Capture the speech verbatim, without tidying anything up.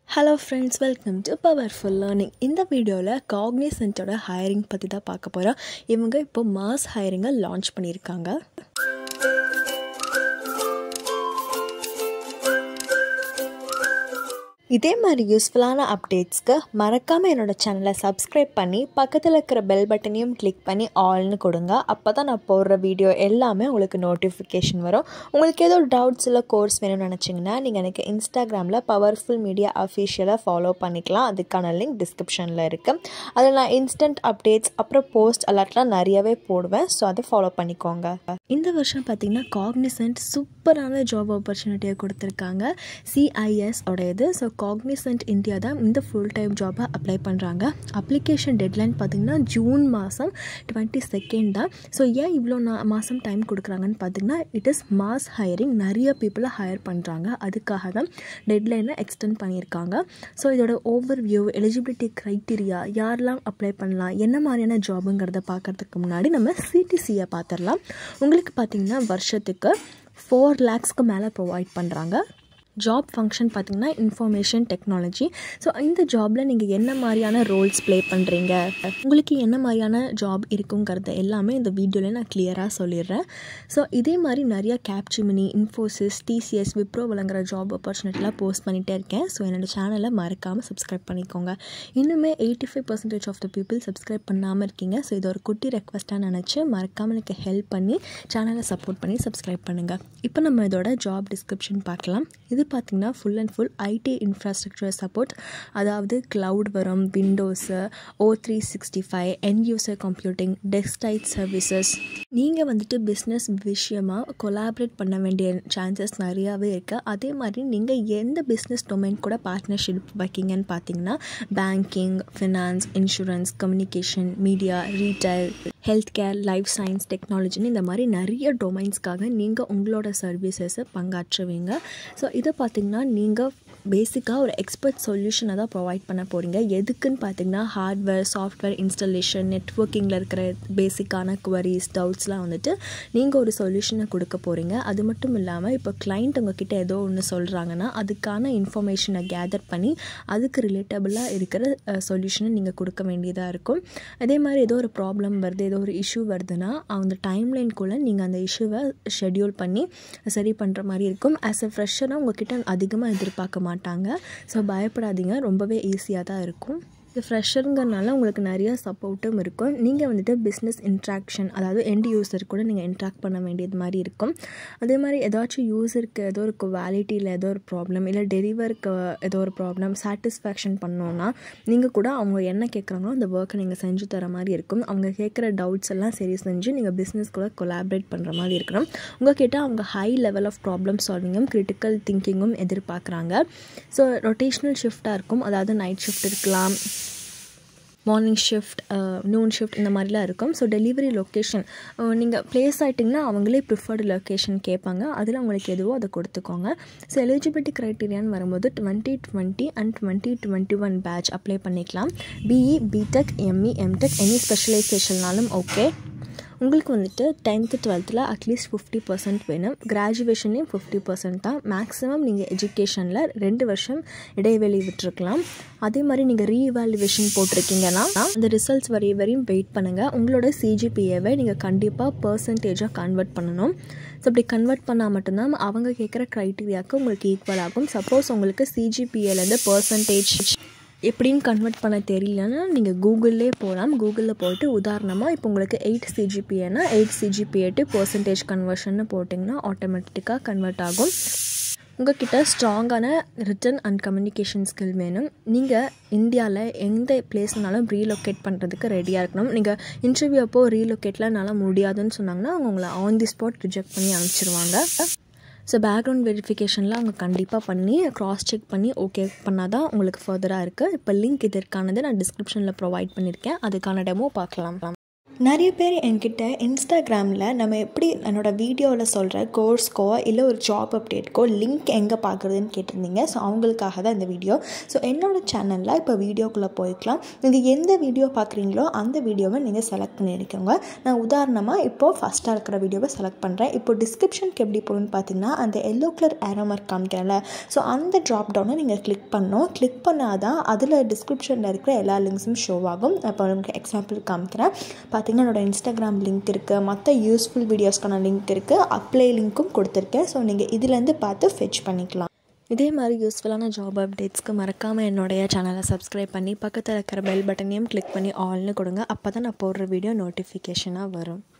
Hello friends, welcome to Powerful Learning. இந்த வீடியோல Cognizant ஓட hiring பத்தி தான் பார்க்க போறோம். இவங்க இப்போ mass hiring லான்ச் பண்ணிருக்காங்க. இதே மாதிரி யூஸ்ஃபுல்லான அப்டேட்ஸ்க்கு மறக்காம என்னோட சேனலை சப்ஸ்கிரைப் பண்ணி பக்கத்தில் இருக்கிற பெல் பட்டனையும் கிளிக் பண்ணி ஆல்னு கொடுங்க. அப்போ தான் நான் போடுற வீடியோ எல்லாமே உங்களுக்கு நோட்டிஃபிகேஷன் வரும். உங்களுக்கு ஏதோ டவுட்ஸ் இல்லை கோர்ஸ் வேணும்னு நினச்சிங்கன்னா நீங்கள் எனக்கு இன்ஸ்டாகிராமில் பவர்ஃபுல் மீடியா அஃபிஷியலாக ஃபாலோ பண்ணிக்கலாம். அதுக்கான லிங்க் டிஸ்கிரிப்ஷனில் இருக்குது. அதில் நான் இன்ஸ்டன்ட் அப்டேட்ஸ் அப்புறம் போஸ்ட் அலர்ட்லாம் நிறையவே போடுவேன். ஸோ அதை ஃபாலோ பண்ணிக்கோங்க. இந்த வருஷம் பார்த்திங்கன்னா காக்னிசன்ட் சூப்பரான ஜாப் ஆப்பர்ச்சுனிட்டியை கொடுத்துருக்காங்க. சிஐஎஸ் உடையது. ஸோ Cognizant India தான் இந்த ஃபுல் டைம் ஜாபை அப்ளை பண்ணுறாங்க. அப்ளிகேஷன் டெட்லைன் பார்த்திங்கன்னா ஜூன் மாதம் டுவெண்ட்டி செகண்ட் தான். ஸோ ஏன் இவ்வளோ நான் மாதம் டைம் கொடுக்குறாங்கன்னு பார்த்திங்கன்னா இட் இஸ் மாஸ் ஹையரிங். நிறைய பீப்புளை ஹையர் பண்ணுறாங்க. அதுக்காக தான் டெட்லைனை எக்ஸ்டெண்ட் பண்ணியிருக்காங்க. ஸோ இதோட ஓவர் வியூ, எலிஜிபிலிட்டி க்ரைட்டீரியா, யாரெல்லாம் அப்ளை பண்ணலாம், என்ன மாதிரியான ஜாபுங்கிறத பார்க்குறதுக்கு முன்னாடி நம்ம சிடிசியை பார்த்துடலாம். உங்களுக்கு பார்த்திங்கன்னா வருஷத்துக்கு ஃபோர் லேக்ஸ்க்கு மேலே ப்ரொவைட் பண்ணுறாங்க. ஜாப் ஃபங்க்ஷன் பார்த்திங்கன்னா இன்ஃபர்மேஷன் டெக்னாலஜி. ஸோ இந்த ஜாபில் நீங்கள் என்ன மாதிரியான ரோல்ஸ் ப்ளே பண்ணுறீங்க, உங்களுக்கு என்ன மாதிரியான ஜாப் இருக்குங்கிறத எல்லாமே இந்த வீடியோவில் நான் கிளியராக சொல்லிடுறேன். ஸோ இதே மாதிரி நிறையா கேப்ஜெமினி, இன்ஃபோசிஸ், டிசிஎஸ், விப்ரோ வழங்குற ஜாப் ஆப்பர்ச்சுனிட்டிலாம் போஸ்ட் பண்ணிகிட்டே இருக்கேன். ஸோ என்னோடய சேனலை மறக்காமல் சப்ஸ்கிரைப் பண்ணிக்கோங்க. இன்னுமே eighty five percentage of the people subscribe பண்ணாமல் இருக்கீங்க. ஸோ இது ஒரு குட்டி ரெக்வஸ்ட்டாக நினச்சி மறக்காமல் எனக்கு ஹெல்ப் பண்ணி சேனலை சப்போர்ட் பண்ணி சப்ஸ்கிரைப் பண்ணுங்கள். இப்போ நம்ம இதோட ஜாப் டிஸ்கிரிப்ஷன் பார்க்கலாம். இது பார்த்திங்கன்னா full and full IT infrastructure support. அதாவது க்ளவுட் வரும், Windows, O three sixty five, end user computing, deskside services. நீங்கள் வந்துட்டு பிஸ்னஸ் விஷயமாக கொலாபரேட் பண்ண வேண்டிய சான்சஸ் நிறையாவே இருக்குது. அதே மாதிரி நீங்கள் எந்த பிஸ்னஸ் டொமைன் கூட பார்ட்னர்ஷிப் வைக்கிங்கன்னு பார்த்தீங்கன்னா banking, finance, insurance, communication, media, retail, health care, life science, டெக்னாலஜின்னு இந்த மாதிரி நிறைய டொமைன்ஸ்க்காக நீங்கள் உங்களோட சர்வீசஸை பங்காற்றுவீங்க. ஸோ இதை பார்த்திங்கன்னா நீங்கள் பேசிக்காக ஒரு எக்ஸ்பர்ட் சொல்யூஷனை தான் ப்ரொவைட் பண்ண போகிறீங்க. எதுக்குன்னு பார்த்திங்கன்னா ஹார்ட்வேர், சாஃப்ட்வேர் இன்ஸ்டாலேஷன், நெட்வொர்க்கிங்கில் இருக்கிற பேசிக்கான குவரிஸ், டவுட்ஸ்லாம் வந்துட்டு நீங்கள் ஒரு சொல்யூஷனை கொடுக்க போகிறீங்க. அது மட்டும் இல்லாமல் இப்போ கிளைண்ட் உங்ககிட்ட ஏதோ ஒன்று சொல்கிறாங்கன்னா அதுக்கான இன்ஃபர்மேஷனை கேதர் பண்ணி அதுக்கு ரிலேட்டபிளாக இருக்கிற சொல்யூஷனை நீங்கள் கொடுக்க வேண்டியதாக இருக்கும். அதே மாதிரி ஏதோ ஒரு ப்ராப்ளம் வருது, ஏதோ ஒரு இஷ்யூ வருதுன்னா அந்த டைம்லைனுக்குள்ளே நீங்கள் அந்த இஷ்யூவை ஷெட்யூல் பண்ணி சரி பண்ணுற மாதிரி இருக்கும். ஆஸ் எ ஃப்ரெஷராக உங்ககிட்ட அதிகமாக எதிர்பார்க்க மாட்டாங்க. ஸோ பயப்படாதீங்க, ரொம்பவே ஈஸியாக தான் இருக்கும். இது ஃப்ரெஷருங்கிறனால உங்களுக்கு நிறைய சப்போர்ட்டும் இருக்கும். நீங்கள் வந்துட்டு பிஸ்னஸ் இன்ட்ராக்ஷன், அதாவது எண்ட் யூஸர் கூட நீங்கள் இன்ட்ராக்ட் பண்ண வேண்டியது மாதிரி இருக்கும். அதே மாதிரி ஏதாச்சும் யூஸருக்கு ஏதோ ஒரு குவாலிட்டியில் ஏதோ ஒரு ப்ராப்ளம், இல்லை டெலிவருக்கு ஏதோ ஒரு ப்ராப்ளம், சாட்டிஸ்ஃபேக்ஷன் பண்ணோன்னா நீங்கள் கூட அவங்க என்ன கேட்குறாங்களோ அந்த ஒர்க்கை நீங்கள் செஞ்சு தர மாதிரி இருக்கும். அவங்க கேட்குற டவுட்ஸ் எல்லாம் சரி செஞ்சு நீங்கள் பிஸ்னஸ் கூட கொலாபரேட் பண்ணுற மாதிரி இருக்கணும். உங்கள்கிட்ட அவங்க ஹை லெவல் ஆஃப் ப்ராப்ளம் சால்விங்கும் கிரிட்டிக்கல் திங்கிங்கும் எதிர்பார்க்குறாங்க. ஸோ ரொட்டேஷ்னல் ஷிஃப்டாக இருக்கும். அதாவது நைட் ஷிஃப்ட் இருக்கலாம், மார்னிங் ஷிஃப்ட், நூன் ஷிஃப்ட், இந்த மாதிரிலாம் இருக்கும். ஸோ டெலிவரி லொக்கேஷன் நீங்கள் ப்ளேஸ் ஆகிட்டிங்கன்னா அவங்களே ப்ரிஃபர்டு லொக்கேஷன் கேட்பாங்க. அதில் உங்களுக்கு எதுவோ அதை கொடுத்துக்கோங்க. ஸோ எலிஜிபிலிட்டி க்ரைட்டீரியான்னு வரும்போது twenty twenty and twenty twenty one batch apply பண்ணிக்கலாம். BE, BTech, ME, MTech, any ஸ்பெஷலைசேஷன்னாலும் ஓகே. உங்களுக்கு வந்துட்டு டென்த்து டுவெல்த்தில் அட்லீஸ்ட் ஃபிஃப்டி பர்சன்ட் வேணும். கிராஜுவேஷன்லேயும் ஃபிஃப்டி பர்சன்ட் தான் மேக்ஸிமம். நீங்கள் எஜுகேஷனில் ரெண்டு வருஷம் இடைவெளி விட்டுருக்கலாம். அதே மாதிரி நீங்கள் ரீஇவாலுவேஷன் போட்டிருக்கீங்கன்னா அந்த ரிசல்ட்ஸ் வரைய வரையும் வெயிட் பண்ணுங்கள். உங்களோட சிஜிபிஏவை நீங்கள் கண்டிப்பாக பர்சன்டேஜாக கன்வெர்ட் பண்ணணும். ஸோ அப்படி கன்வெர்ட் பண்ணால் மட்டும்தான் அவங்க கேட்குற க்ரைட்டீரியாவுக்கு உங்களுக்கு ஈக்குவல் ஆகும். சப்போஸ் உங்களுக்கு சிஜிபிஏலேருந்து பர்சன்டேஜ் எப்படின்னு கன்வெர்ட் பண்ண தெரியலன்னா நீங்கள் கூகுள்லே போகலாம். கூகுளில் போய்ட்டு உதாரணமாக இப்போ உங்களுக்கு எயிட் சிஜிபிஏனா எயிட் சிஜிபிஏ டு பர்சன்டேஜ் கன்வர்ஷன்னு போட்டிங்கன்னா ஆட்டோமேட்டிக்காக கன்வெர்ட் ஆகும். உங்கள்கிட்ட ஸ்ட்ராங்கான ரிட்டன் அண்ட் கம்யூனிகேஷன் ஸ்கில் வேணும். நீங்கள் இந்தியாவில் எந்த பிளேஸ்னாலும் ரீலொக்கேட் பண்ணுறதுக்கு ரெடியாக இருக்கணும். நீங்கள் இன்டர்வியூ அப்போ ரீலொக்கேட்லாம் என்னால் முடியாதுன்னு சொன்னாங்கன்னா அவங்க உங்களை ஆன் தி ஸ்பாட் ரிஜெக்ட் பண்ணி அனுப்பிச்சிருவாங்க. ஸோ பேக்ரவுண்ட் வெரிஃபிகேஷனில் அவங்க கண்டிப்பாக பண்ணி க்ராஸ் செக் பண்ணி ஓகே பண்ணால் தான் உங்களுக்கு ஃபர்தராக இருக்குது. இப்போ லிங்க் இதற்கானது நான் டிஸ்கிரிப்ஷனில் ப்ரொவைட் பண்ணியிருக்கேன். அதுக்கான டெமோ பார்க்கலாம். நிறைய பேர் என்கிட்ட இன்ஸ்டாகிராமில் நம்ம எப்படி என்னோடய வீடியோவில் சொல்கிற கோர்ஸ்க்கோ இல்லை ஒரு ஜாப் அப்டேட்க்கோ லிங்க் எங்கே பார்க்குறதுன்னு கேட்டிருந்தீங்க. ஸோ அவங்களுக்காக தான் இந்த வீடியோ. ஸோ என்னோடய சேனலில் இப்போ வீடியோக்குள்ளே போய்க்கலாம். நீங்கள் எந்த வீடியோ பார்க்குறீங்களோ அந்த வீடியோவை நீங்கள் செலக்ட் பண்ணியிருக்கோங்க. நான் உதாரணமாக இப்போது ஃபஸ்ட்டாக இருக்கிற வீடியோவை செலக்ட் பண்ணுறேன். இப்போ டிஸ்கிரிப்ஷனுக்கு எப்படி போகணுன்னு பார்த்தீங்கன்னா அந்த எல்லோ கலர் ஏரோ மார்க் காமிக்கிறேன்ல, ஸோ அந்த ட்ராப் டவுனை நீங்கள் கிளிக் பண்ணணும். கிளிக் பண்ணால் தான் அதில் டிஸ்கிரிப்ஷனில் இருக்கிற எல்லா லிங்க்ஸும் ஷோ ஆகும். இப்போ உங்களுக்கு எக்ஸாம்பிள் காமிக்கிறேன். பார்த்தீங்கன்னா என்னோடய இன்ஸ்டாகிராம் லிங்க் இருக்குது, மற்ற யூஸ்ஃபுல் வீடியோஸ்க்கான லிங்க் இருக்குது, அப்ளை லிங்க்கும் கொடுத்துருக்கேன். ஸோ நீங்கள் இதுலேருந்து பார்த்து ஃபெச் பண்ணிக்கலாம். இதே மாதிரி யூஸ்ஃபுல்லான ஜாப் அப்டேட்ஸ்க்கு மறக்காமல் என்னுடைய சேனலை சப்ஸ்கிரைப் பண்ணி பக்கத்தில் இருக்கிற பெல் பட்டனையும் கிளிக் பண்ணி ஆல்னு கொடுங்க. அப்போ தான் நான் போடுற வீடியோ நோட்டிஃபிகேஷனாக வரும்.